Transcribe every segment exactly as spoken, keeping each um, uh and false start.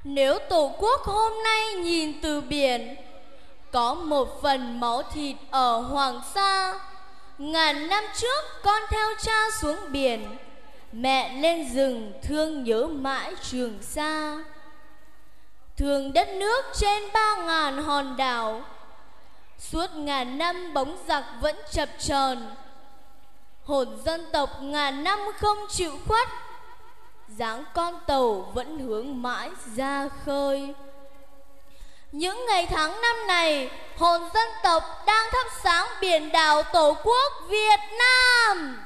Nếu Tổ quốc hôm nay nhìn từ biển, có một phần máu thịt ở Hoàng Sa. Ngàn năm trước con theo cha xuống biển, mẹ lên rừng thương nhớ mãi Trường Sa. Thương đất nước trên ba ngàn hòn đảo, suốt ngàn năm bóng giặc vẫn chập chờn. Hồn dân tộc ngàn năm không chịu khuất, dáng con tàu vẫn hướng mãi ra khơi. Những ngày tháng năm này, hồn dân tộc đang thắp sáng biển đảo Tổ quốc Việt Nam.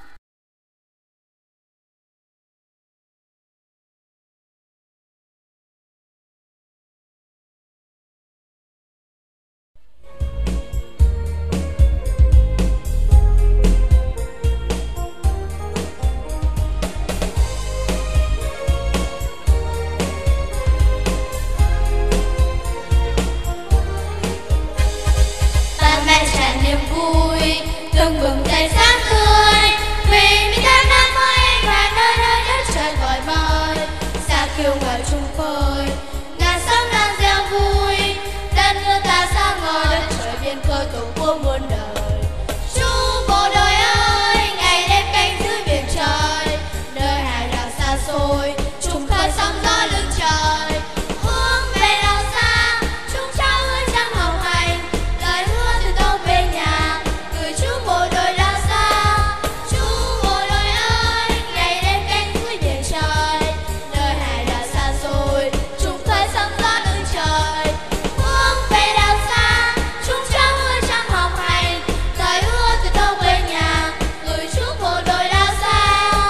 Từng bừng dậy sáng tươi vì mi tháng năm mới và nơi nơi đất trời gọi mời. Xa kêu gọi chung khơi, ngàn sóng đang reo vui. Đất nước ta sáng ngời, đất trời biên cương tổ quốc muôn đời. Chú bộ đội ơi, ngày đêm canh giữ biển trời. Nơi hải đảo xa xôi, trùng khơi sóng gió lưng trời. Hướng về đâu xa, chúng cháu ơi chẳng hồng hành. Lời hứa từ đâu về nhà, gửi chú bộ đội lao xa. Chú bộ đội ơi, ngày đêm canh giữ biển trời. Nơi hải đảo xa xôi, trùng khơi sóng gió lưng trời. Hướng về đâu xa, chúng cháu ơi chẳng hồng hành. Lời hứa từ đâu về nhà, gửi chú bộ đội lao xa.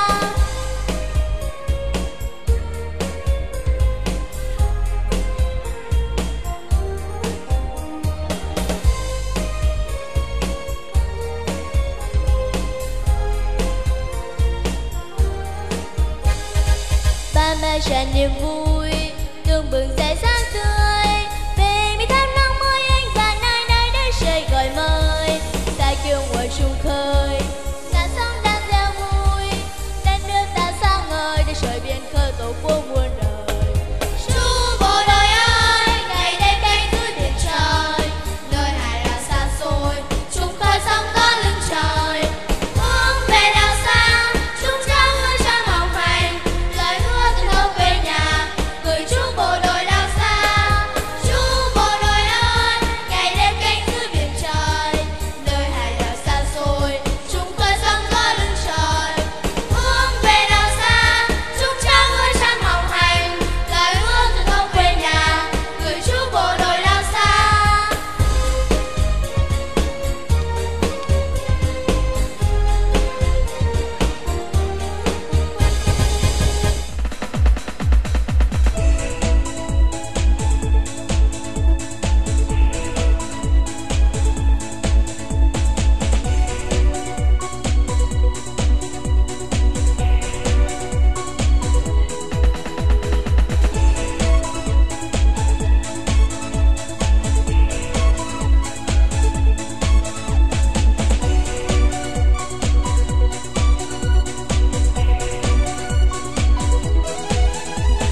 Ba mẹ tràn niềm vui, tương bừng dậy sáng tươi. Về mi tháng năm mới anh và nơi nơi đất trời gọi mời. Ta kêu gọi chung khơi, ngàn sóng đang reo vui. Đất nước ta sáng ngời, đất trời biên khơi tổ quốc muôn đời. Chú bộ đội ơi, ngày đêm canh giữ biển trời. Nơi hải đảo xa xôi, trùng khơi sóng gió lưng trời. Hướng về đâu xa, chúng cháu ơi chẳng hồng hành. Lời hứa từ đâu về nhà, gửi chú bộ đội lao xa. Chú bộ đội ơi, ngày đêm canh giữ biển trời. Nơi hải đảo xa xôi, trùng khơi sóng gió lưng trời. Hướng về đâu xa, chúng cháu ơi chẳng hồng hành. Lời hứa từ đâu về nhà, gửi chú bộ đội lao xa.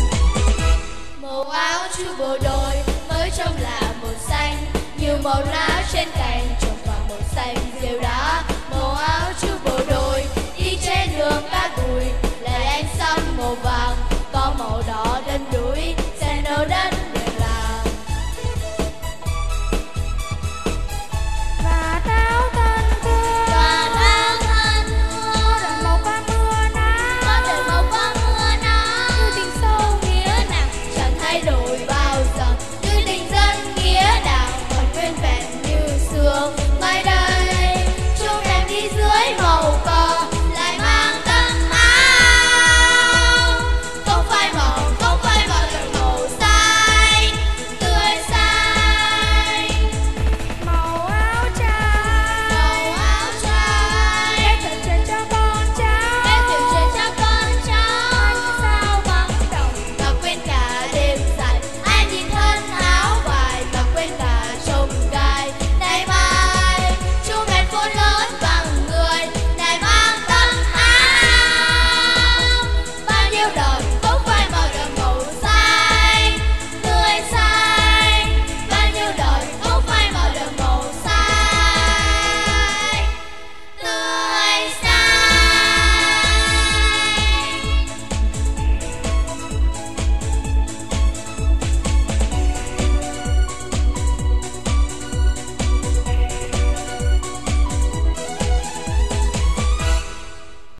Màu áo chú bộ đội mới trông là màu xanh, như màu lá